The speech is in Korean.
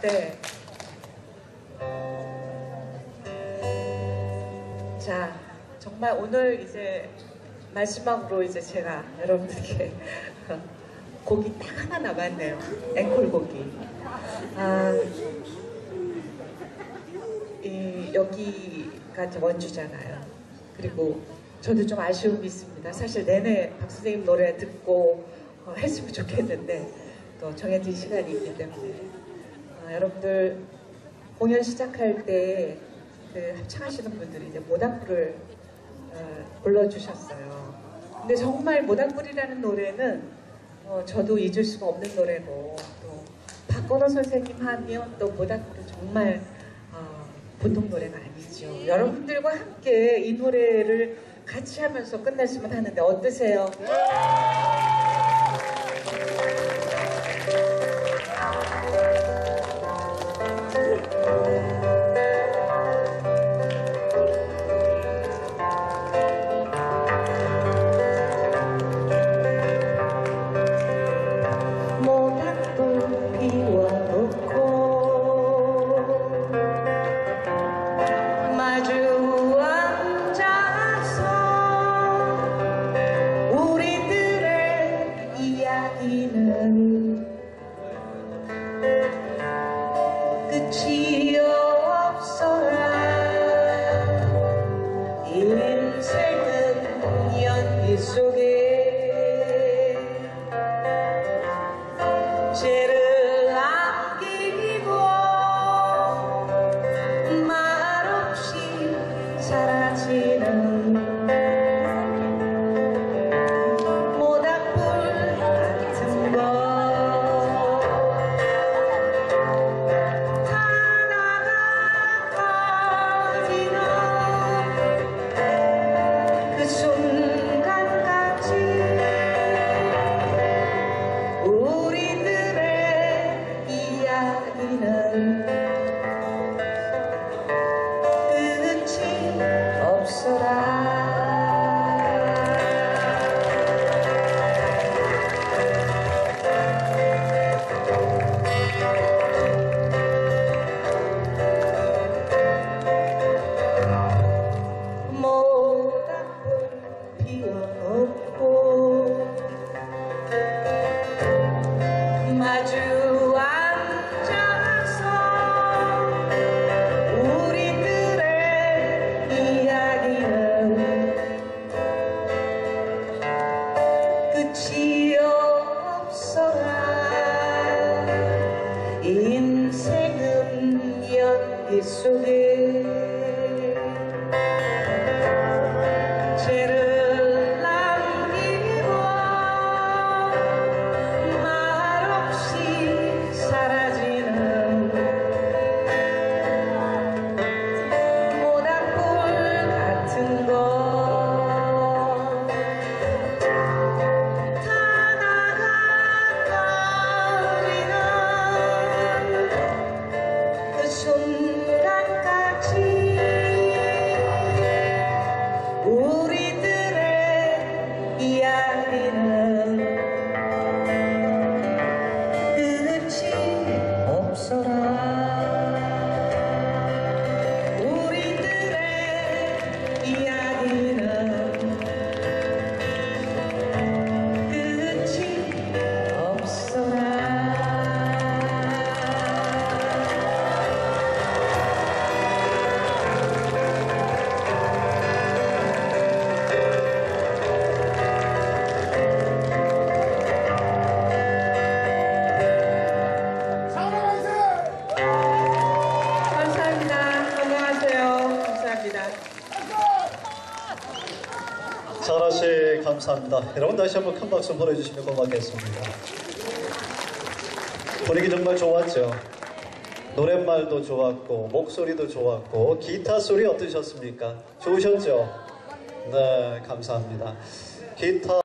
네. 자, 정말 오늘 이제 마지막으로 이제 제가 여러분들께 곡이 딱 하나 남았네요. 앵콜 곡이. 여기가 이제 원주잖아요. 그리고 저도 좀 아쉬움이 있습니다. 사실 내내 박 선생님 노래 듣고 했으면 좋겠는데 또 정해진 시간이 있기 때문에 여러분들 공연 시작할 때 그 합창하시는 분들이 이제 모닥불을 불러주셨어요. 근데 정말 모닥불이라는 노래는 저도 잊을 수가 없는 노래고 또 박건호 선생님 하면 또 모닥불은 정말 보통 노래가 아니죠. 여러분들과 함께 이 노래를 같이 하면서 끝냈으면 하는데 어떠세요? 끝이 없어라. 인생은 연기 속에 죄를 안기고 말없이 사라지는 모닥불 같은 것. 끝이 없어라. 모닥불 피워놓고 마주 끝이 없어라. 인생은 연기 속에 죄를 남기고 말없이 사라지는 모닥불 같은 것. 우리들의 이야기는 끝이 없어라. 우리들의 이야기는 끝이 없어라. 잘하시 감사합니다. 여러분 다시 한번 큰 박수 보내주시면 고맙겠습니다. 분위기 정말 좋았죠. 노랫말도 좋았고 목소리도 좋았고 기타 소리 어떠셨습니까? 좋으셨죠? 네, 감사합니다. 기타